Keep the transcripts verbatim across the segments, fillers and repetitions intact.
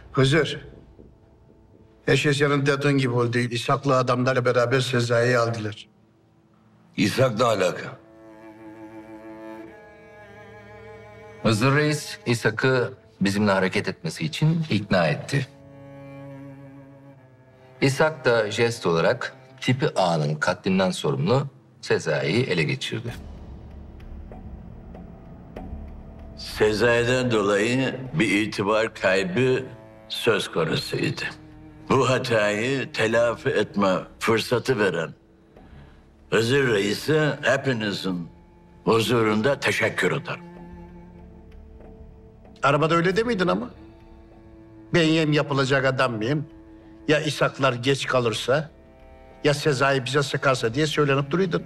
Hızır. Eşesya'nın dediğin gibi oldu. İshak'la adamlarla beraber Sezai'yi aldılar. İshak ne alaka? Hızır Reis, İshak'ı bizimle hareket etmesi için ikna etti. İshak da jest olarak Tipi Ağa'nın katlinden sorumlu Sezai'yi ele geçirdi. Sezai'den dolayı bir itibar kaybı söz konusuydu. Bu hatayı telafi etme fırsatı veren Hızır Reis'e hepinizin huzurunda teşekkür ederim. Arabada öyle demiydin ama. Ben yem yapılacak adam mıyım? Ya İshaklar geç kalırsa, ya Sezai bize sıkarsa diye söylenip duruydun.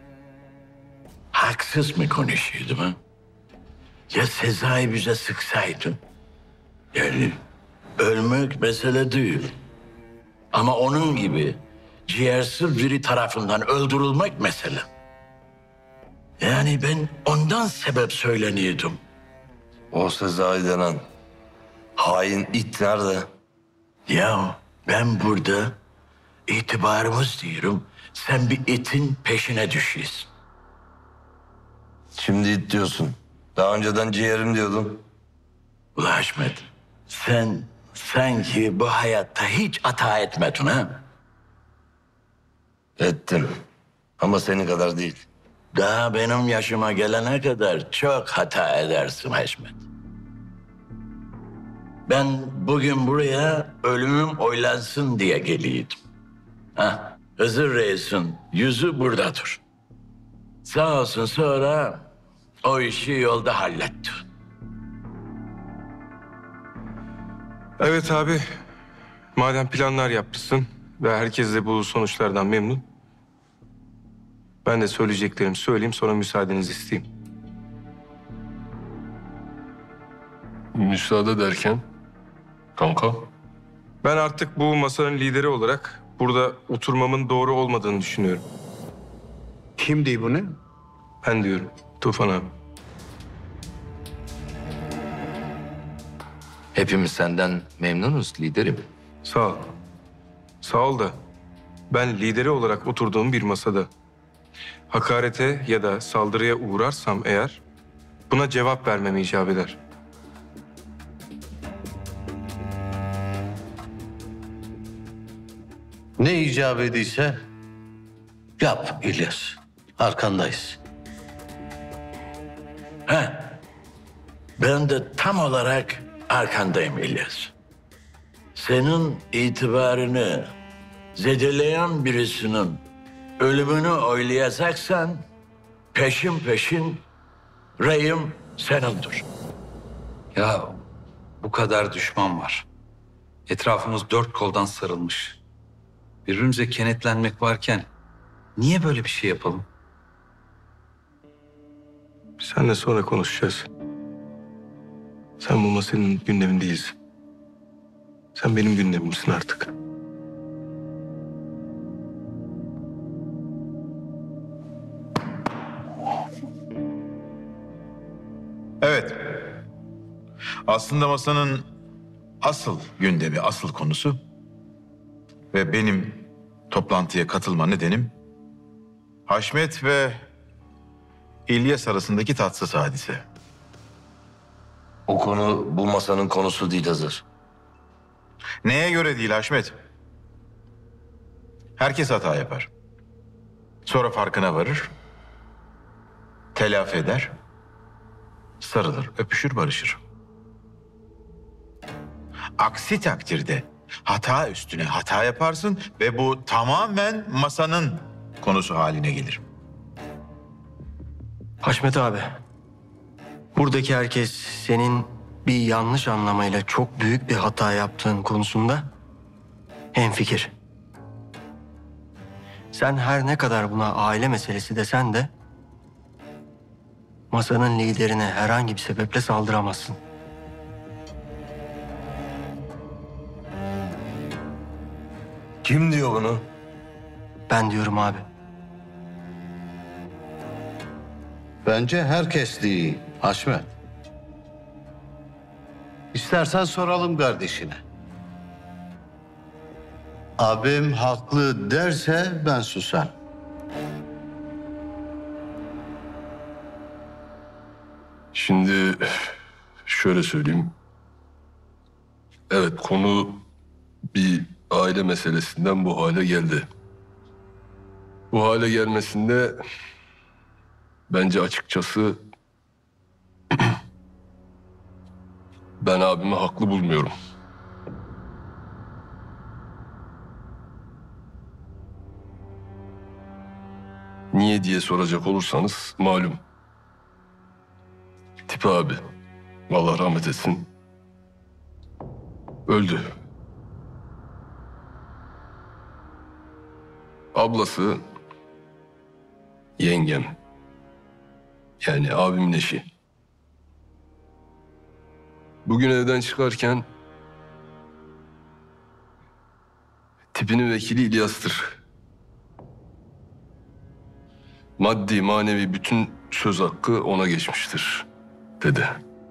Haksız mı konuşuyordum ha? Ya Sezai bize sıksaydı? Yani ölmek mesele değil. Ama onun gibi ciğersiz biri tarafından öldürülmek mesele. Yani ben ondan sebep söyleniyordum. O Sezai denen hain it nerede? Ya ben burada itibarımız diyorum. Sen bir itin peşine düşüyorsun. Şimdi it diyorsun. Daha önceden ciğerim diyordun. Ulan Haşmet, sen sanki bu hayatta hiç hata etmedin ha? Ettim. Ama senin kadar değil. Daha benim yaşıma gelene kadar çok hata edersin Haşmet. Ben bugün buraya ölümüm oylansın diye geliyordum. Ha, Hızır Reis'in yüzü buradadır. Sağ olsun sonra o işi yolda halletti. Evet abi. Madem planlar yapmışsın ve herkes de bu sonuçlardan memnun. Ben de söyleyeceklerimi söyleyeyim, sonra müsaadenizi isteyeyim. Müsaade derken? Kanka? Ben artık bu masanın lideri olarak burada oturmamın doğru olmadığını düşünüyorum. Kim diyor bunu? Ben diyorum, Tufan abi. Hepimiz senden memnunuz liderim. Sağ ol. Sağ ol da ben lideri olarak oturduğum bir masada hakarete ya da saldırıya uğrarsam eğer buna cevap vermem icap eder. Ne icap ediyse yap İlyas. Arkandayız. He, ben de tam olarak arkandayım İlyas. Senin itibarını zedeleyen birisinin ölümünü oylayacaksan peşin peşin reyim senindir. Ya bu kadar düşman var. Etrafımız dört koldan sarılmış. Birbirimize kenetlenmek varken niye böyle bir şey yapalım? Seninle sonra konuşacağız. Sen bu masanın gündemindeyiz. Sen benim gündemimsin artık. Evet. Aslında masanın asıl gündemi, asıl konusu ve benim toplantıya katılma nedenim Haşmet ve İlyas arasındaki tatsız hadise. O konu bu masanın konusu değil Hızır. Neye göre değil Haşmet? Herkes hata yapar. Sonra farkına varır. Telafi eder. Sarılır, öpüşür, barışır. Aksi takdirde hata üstüne hata yaparsın ve bu tamamen masanın konusu haline gelir. Haşmet abi, buradaki herkes senin bir yanlış anlamayla çok büyük bir hata yaptığın konusunda hemfikir. Sen her ne kadar buna aile meselesi desen de masanın liderine herhangi bir sebeple saldıramazsın. Kim diyor bunu? Ben diyorum abi. Bence herkes değil Haşmet. İstersen soralım kardeşine. Abim haklı derse ben susarım. Şimdi şöyle söyleyeyim. Evet, konu bir aile meselesinden bu hale geldi. Bu hale gelmesinde bence açıkçası ben abimi haklı bulmuyorum. Niye diye soracak olursanız malum. Tipi abi, Allah rahmet etsin, öldü. Ablası, yengem, yani abimin eşi. Bugün evden çıkarken tipinin vekili İlyas'tır. Maddi, manevi bütün söz hakkı ona geçmiştir, dedi.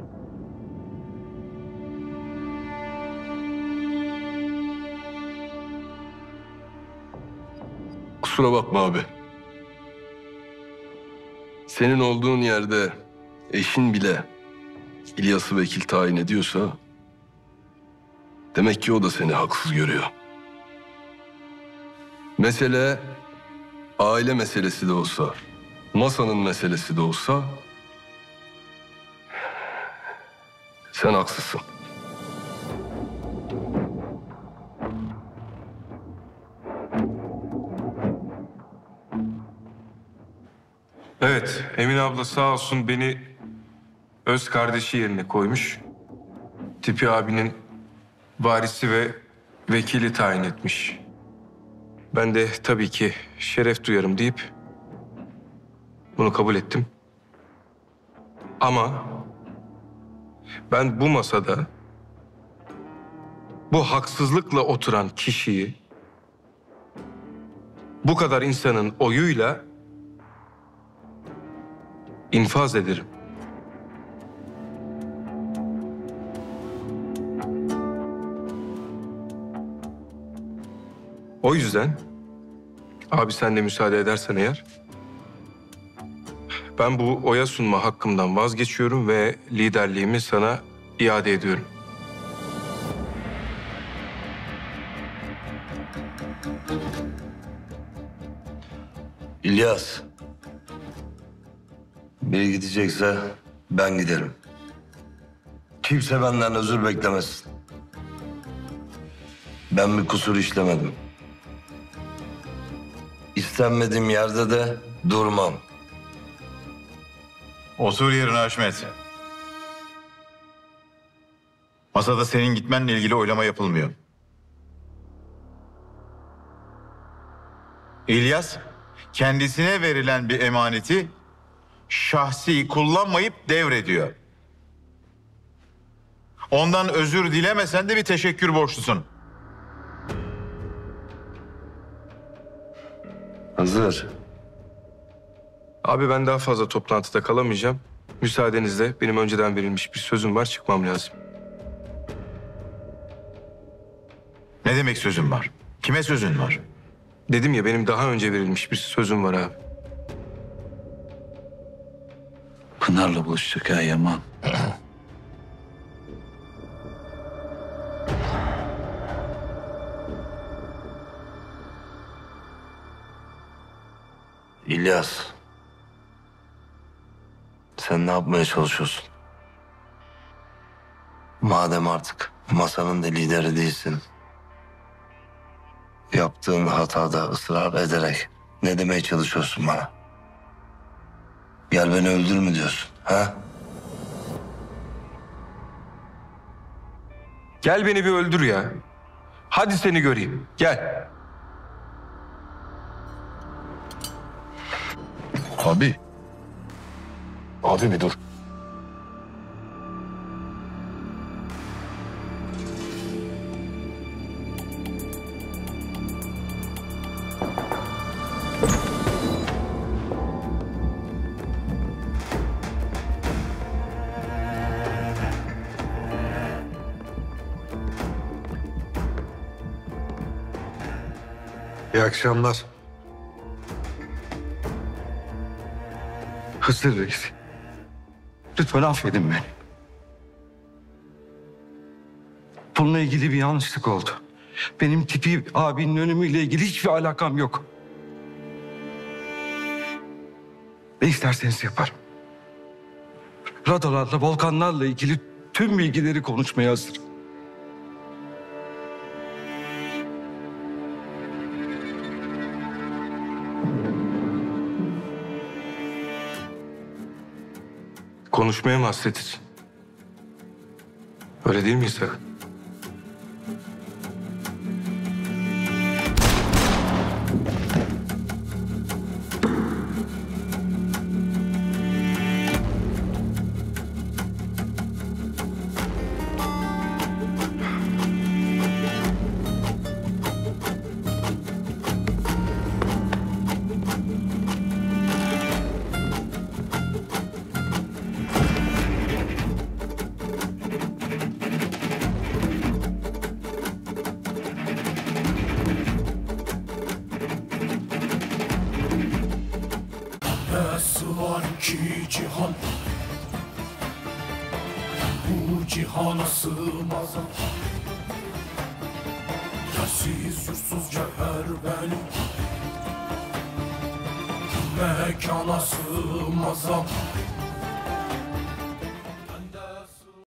Kusura bakma abi. Senin olduğun yerde eşin bile İlyas'ı vekil tayin ediyorsa demek ki o da seni haksız görüyor. Mesele aile meselesi de olsa, masanın meselesi de olsa sen haksızsın. Evet, Emine abla sağ olsun beni öz kardeşi yerine koymuş. Tipi abinin varisi ve vekili tayin etmiş. Ben de tabii ki şeref duyarım deyip bunu kabul ettim. Ama ben bu masada bu haksızlıkla oturan kişiyi bu kadar insanın oyuyla infaz ederim. O yüzden abi sen de müsaade edersen eğer ben bu oya sunma hakkımdan vazgeçiyorum ve liderliğimi sana iade ediyorum. İlyas. Biri gidecekse ben giderim. Kimse benden özür beklemesin. Ben bir kusur işlemedim. İstenmediğim yerde de durmam. Otur yerine Haşmet. Masada senin gitmenle ilgili oylama yapılmıyor. İlyas, kendisine verilen bir emaneti şahsi kullanmayıp devrediyor. Ondan özür dilemesen de bir teşekkür borçlusun. Hazır. Abi ben daha fazla toplantıda kalamayacağım. Müsaadenizle benim önceden verilmiş bir sözüm var, çıkmam lazım. Ne demek sözün var? Kime sözün var? Dedim ya benim daha önce verilmiş bir sözüm var abi. Pınar'la buluşacak ha Yaman. İlyas. Sen ne yapmaya çalışıyorsun? Madem artık masanın da lideri değilsin. Yaptığın hatada ısrar ederek ne demeye çalışıyorsun bana? Gel beni öldür mü diyorsun, ha? Gel beni bir öldür ya. Hadi seni göreyim. Gel. Abi. Abi bir dur. İyi akşamlar. Hızır Reis. Lütfen affedin beni. Bununla ilgili bir yanlışlık oldu. Benim Tipi abinin ölümüyle ilgili hiçbir alakam yok. Ne isterseniz yaparım. Radolarla, volkanlarla ilgili tüm bilgileri konuşmaya hazırım. Konuşmaya mı hasretiz? Öyle değil mi İshak? Nasıl var ki cihan, bu cihana sığmaz. Yersiz yursuz cevher benim, mekana sığmaz.